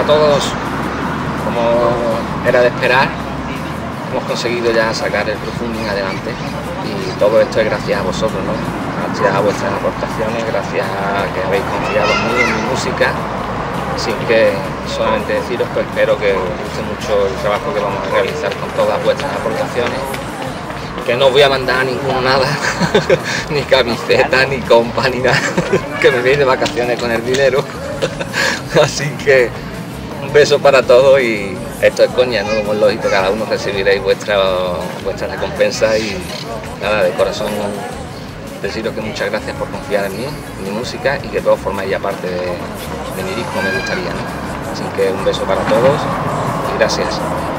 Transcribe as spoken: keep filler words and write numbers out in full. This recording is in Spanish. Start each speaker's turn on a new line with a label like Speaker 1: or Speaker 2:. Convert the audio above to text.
Speaker 1: a todos, como era de esperar, hemos conseguido ya sacar el crowdfunding adelante y todo esto es gracias a vosotros, ¿no? Gracias a vuestras aportaciones, gracias a que habéis confiado en mí, en mi música. Así que solamente deciros que espero que os guste mucho el trabajo que vamos a realizar con todas vuestras aportaciones, que no os voy a mandar ninguno nada, ni camiseta, ni compa, ni nada, que me voy de vacaciones con el dinero. Así que un beso para todos y esto es coña, ¿no? Como es lógico, cada uno recibiréis vuestra, vuestra recompensa y nada, de corazón deciros que muchas gracias por confiar en mí, en mi música y que todos formáis ya parte de, de mi disco, me gustaría, ¿no? Así que un beso para todos y gracias.